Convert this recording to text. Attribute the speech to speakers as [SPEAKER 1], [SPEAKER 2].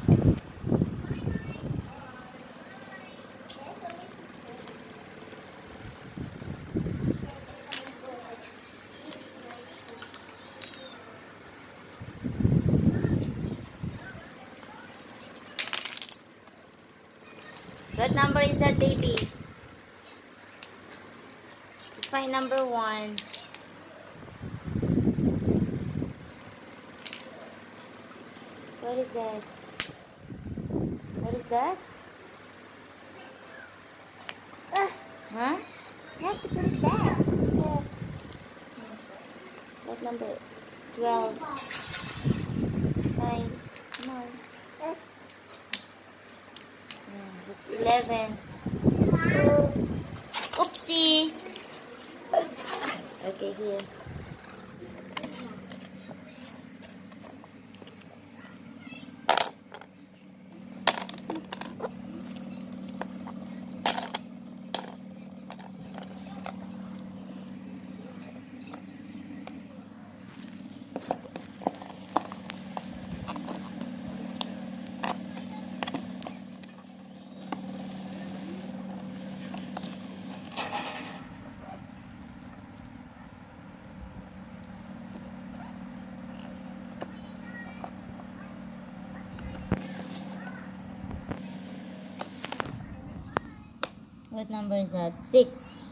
[SPEAKER 1] What number is that, baby? Find number 1. What is that? What is that? Huh? You have to put it back. What number? 12. Fine. Come on. It's 11. Oopsie. Okay, here. What number is that? 6.